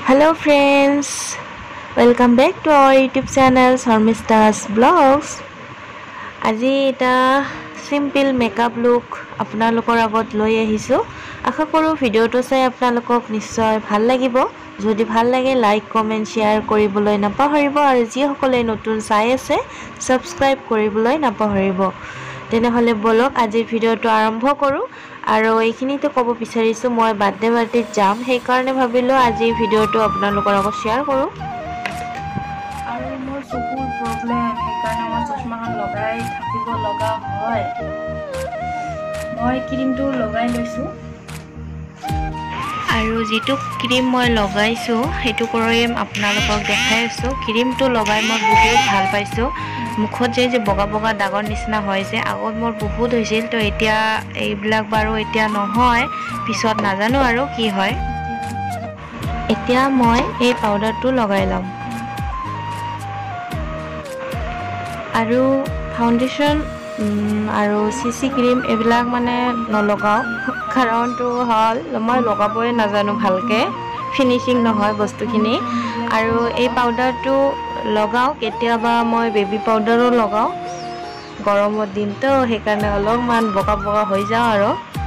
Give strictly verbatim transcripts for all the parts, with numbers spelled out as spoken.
Hello friends, welcome back to our YouTube channel Assamese Vlogs. আজি এটা simple makeup look আপোনালোকৰ আগত লৈ আহিছো। আশা কৰো ভিডিওটো চাই আপোনালোকক নিশ্চয় ভাল লাগিব। যদি ভাল লাগে লাইক কমেন্ট শেয়াৰ কৰিবলৈ নাপাহৰিব আৰু যি সকলে নতুন চাই আছে সাবস্ক্ৰাইব কৰিবলৈ নাপাহৰিব। তেনেহলে বলক আজিৰ ভিডিওটো আৰম্ভ কৰো। আৰু এইখিনিতে ক'ব বিচাৰিছো মই বাৰ্থডে পাৰ্টিত যাম, সেই কাৰণে ভাবিলো আজি ভিডিওটো আপোনালোকৰ লগত শেয়াৰ কৰো। আৰু মোৰ চকুৰ প্ৰবলেম, সেই কাৰণে মই চশমাখন লগাই থাকিব লগা হয়। মই ক্ৰীমটো লগাই লৈছো আৰু যেটো ক্ৰীম মই লগাইছো হেতু কৰিম আপোনালোকক দেখাই আছো। ক্ৰীমটো লগাই মই বহুত ভাল পাইছো। মুখত যে যে বগা বগা দাগৰ নিচিনা হয় যে আগত মোৰ বহুত হৈছিল, তো এতিয়া এইবিলাক বাৰু এতিয়া নহয়, পিছত নাজানো আৰু কি হয়। এতিয়া মই এই পাউডাৰটো লগাই লম আৰু ফাউণ্ডেশ্যন আৰু সিসি ক্ৰীম এইবিলাক মানে নলগাও, কাৰণটো হল মই লগাবই নাজানো ভালকে, ফিনিশিং নহয় বস্তুখিনি। আৰু এই পাউডাৰটো লগাও কেতিয়াবা মই বেবি পাউডাৰো লগাও, গৰমৰ দিনটো সেইকাৰণে অলপমান বগা বগা হৈ যাও। আৰু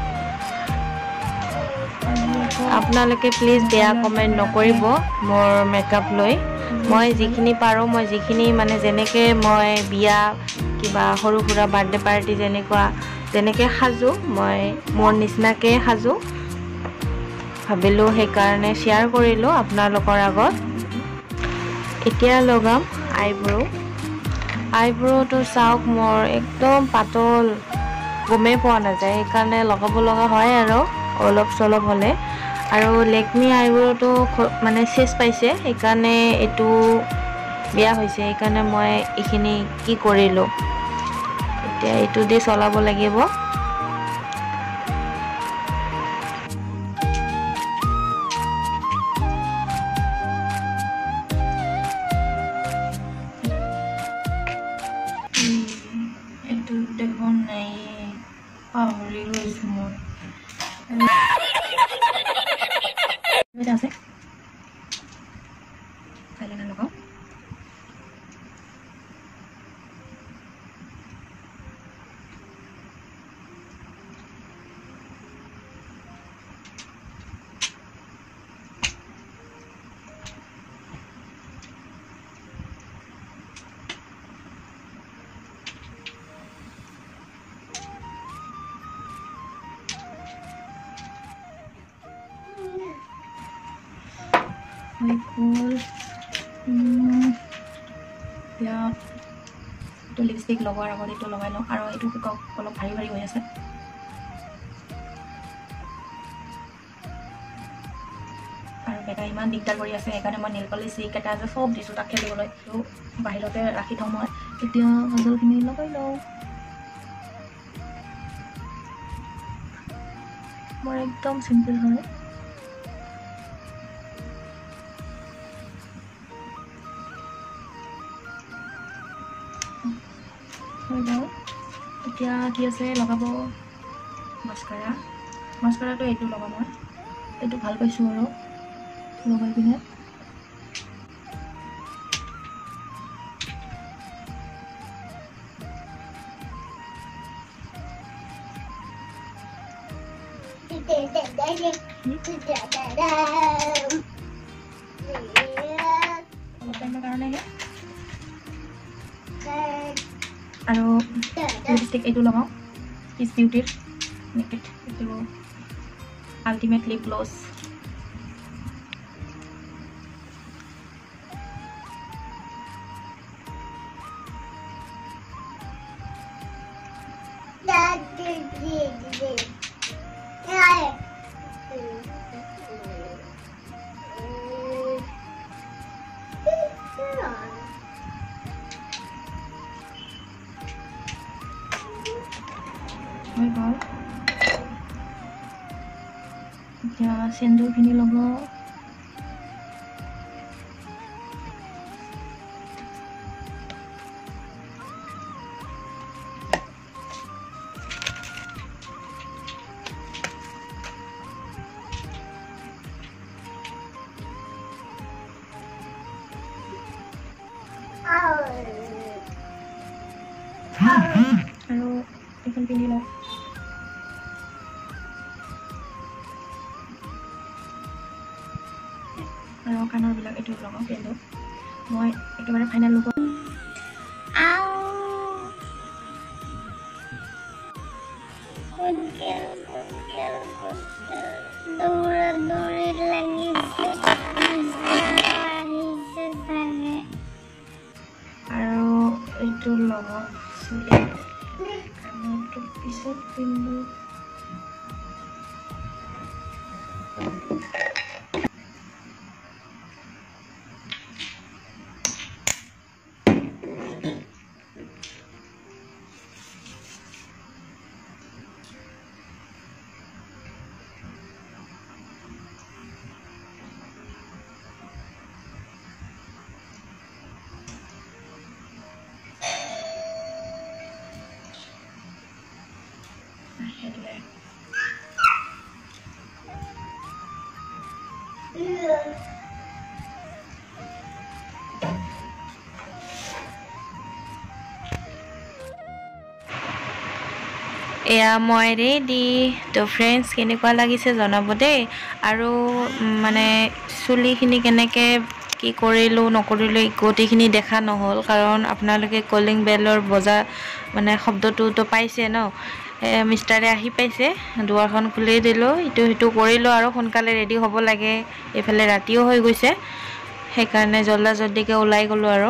আপোনালোকে প্লিজ বেয়া কমেন্ট নকৰিব মোৰ মেকআপ লৈ। মই যিখিনি পাৰো, মই যিখিনি মানে যেনেকে মই বিয়া কিবা সৰু সুৰা বাৰ্থডে পাৰ্টি যেনেকুৱা যেনেকে সাজো, মই মোৰ নিচিনাকে সাজো ভাবিলো, সেইকাৰণে শেয়াৰ কৰিলো আপোনালোকৰ আগত। এতিয়া লগাম আইব্ৰো। আইব্ৰোটো চাওক মোৰ একদম পাতল, গমেই পোৱা নাযায়, সেইকাৰণে লগাব লগা হয় আৰু অলপ চলপ হলে। আৰু লেকমি আইব্ৰোটো মানে চেচ পাইছে, সেইকাৰণে এইটো বেয়া হৈছে, সেইকাৰণে মই এইখিনি কি কৰিলো, এতিয়া এইটো দি চলাব লাগিব। এইটো দেখোন নাই, পাহৰি গৈছো মই। এটা আছে আইলাইনাৰ লগাও। My cool. এতিয়া এইটো লিপষ্টিক লগোৱাৰ আগত এইটো লগাই লওঁ, আৰু এইটো শুকাওক, অলপ ভাৰী ভাৰী হৈ আছে। আৰু বেটা ইমান দিগদাৰ কৰি আছে, সেইকাৰণে মই নেল পলিছ এইকেইটা যে চব দিছোঁ তাক খেলিবলৈ, তো বাহিৰতে ৰাখি থওঁ মই। এতিয়া কাজলখিনি লগাই লওঁ। মোৰ একদম চিম্পল হয়। এতিয়া কি আছে লগাব, মাস্কাৰা। মাস্কাৰাটো এইটো লগাম মই, এইটো ভাল পাইছোঁ আৰু লগাই পিনে। অলপ টাইমৰ কাৰণেহে। আৰু লিপষ্টিক এইটো লগাওঁ, কিছ বিউটিৰ নেকেট, এইটো আল্টিমেট লিপ গ্লছ। হৈ গ'ল। এতিয়া সেন্দুৰখিনি লগাওঁ। আৰু এখন পিন্ধি লওঁ আৰু কাণৰবিলাক এইটো লগাওঁ কিন্তু মই একেবাৰে ফাইনেল লগাওঁ আৰু এইটো লগাওঁ কাণৰটো পিছত পিন্ধো এয়া মই ৰেডি তো ফ্ৰেণ্ডছ কেনেকুৱা লাগিছে জনাব দেই আৰু মানে চুলিখিনি কেনেকৈ কি কৰিলোঁ নকৰিলোঁ গোটেইখিনি দেখা নহ'ল কাৰণ আপোনালোকে কলিং বেলৰ বজা মানে শব্দটোতো পাইছে ন মিষ্টাৰে আহি পাইছে দুৱাৰখন খুলি দিলোঁ ইটো সিটো কৰিলোঁ আৰু সোনকালে ৰেডি হ'ব লাগে এইফালে ৰাতিও হৈ গৈছে সেইকাৰণে জল্দা জল্দিকৈ ওলাই গ'লোঁ আৰু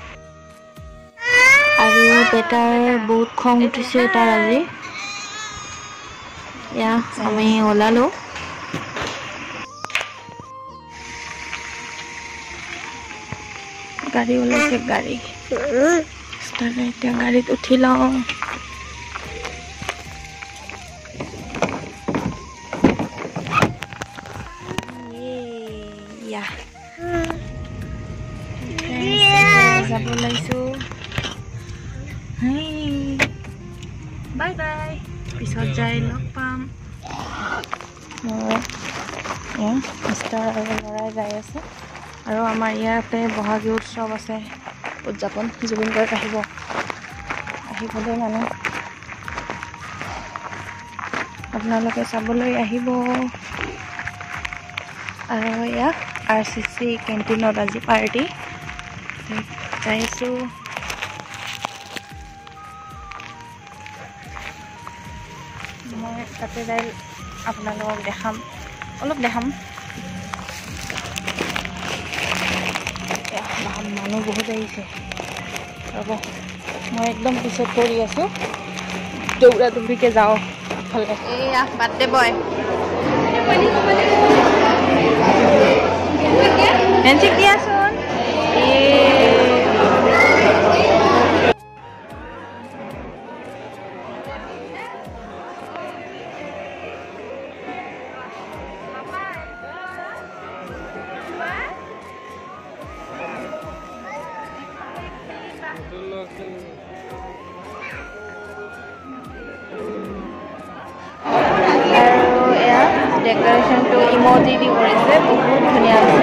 আৰু বেটাৰ বহুত খং উঠিছে তাৰ আজি এয়া আমি ওলালোঁ গাড়ী ওলাইছে গাড়ী এতিয়া গাড়ীত উঠি লওঁ যাব ওলাইছোঁ বাই বাই পিছত যাই লগ পাম মিষ্টাৰ আৰু ল'ৰাই যাই আছে আৰু আমাৰ ইয়াতে বহাগী উৎসৱ আছে উদযাপন জুবিন গাৰ্গ আহিব আহিবলৈ মানে আপোনালোকে চাবলৈ আহিব আৰু এয়া আৰ চি চি কেণ্টিনত আজি পাৰ্টি যাইছোঁ মই তাতে যাই আপোনালোকক দেখাম অলপ দেখাম মানুহ বহুত আহিছে ৰ'ব মই একদম পিছত পৰি আছোঁ দৌৰা দৌৰিকৈ যাওঁ আগফালে এয়া বাৰ্থডে বয় হেণ্ডশ্বেক দিয়াচোন ডেকৰেশ্যনটো ইম'জি দি কৰিছে বহুত ধুনীয়া আছে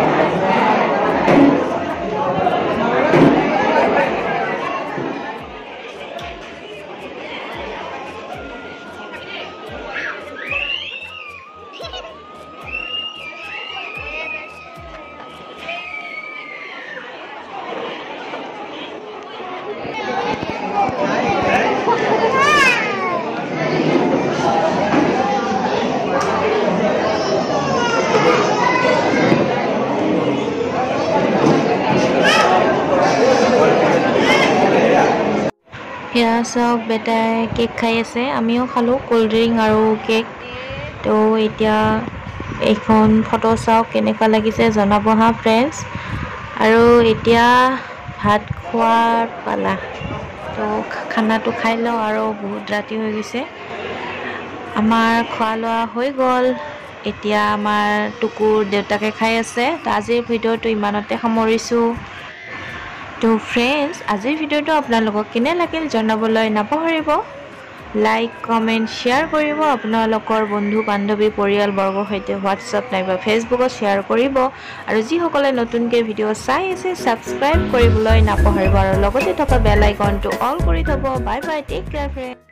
এয়া চাওক বেটাই কেক খাই আছে আমিও খালোঁ কোল্ড ড্ৰিংক আৰু কেক তো এতিয়া এইখন ফটো চাওক কেনেকুৱা লাগিছে জনাব হা ফ্ৰেণ্ডছ আৰু এতিয়া ভাত খোৱাৰ পালা তো খানাটো খাই লওঁ আৰু বহুত ৰাতি হৈ গৈছে আমাৰ খোৱা লোৱা হৈ গ'ল এতিয়া আমাৰ টুকুৰ দেউতাকে খাই আছে তো আজিৰ ভিডিঅ'টো ইমানতে সামৰিছোঁ তো ফ্ৰেণ্ডছ আজিৰ ভিডিঅ'টো আপোনালোকক কেনে লাগিল জনাবলৈ নাপাহৰিব লাইক কমেণ্ট শ্বেয়াৰ কৰিব আপোনালোকৰ বন্ধু বান্ধৱী পৰিয়ালবৰ্গৰ সৈতে হোৱাটছআপ নাইবা ফেচবুকত শ্বেয়াৰ কৰিব আৰু যিসকলে নতুনকৈ ভিডিঅ' চাই আছে ছাবস্ক্ৰাইব কৰিবলৈ নাপাহৰিব আৰু লগতে থকা বেল আইকনটো অল কৰি থ'ব bye bye take care friend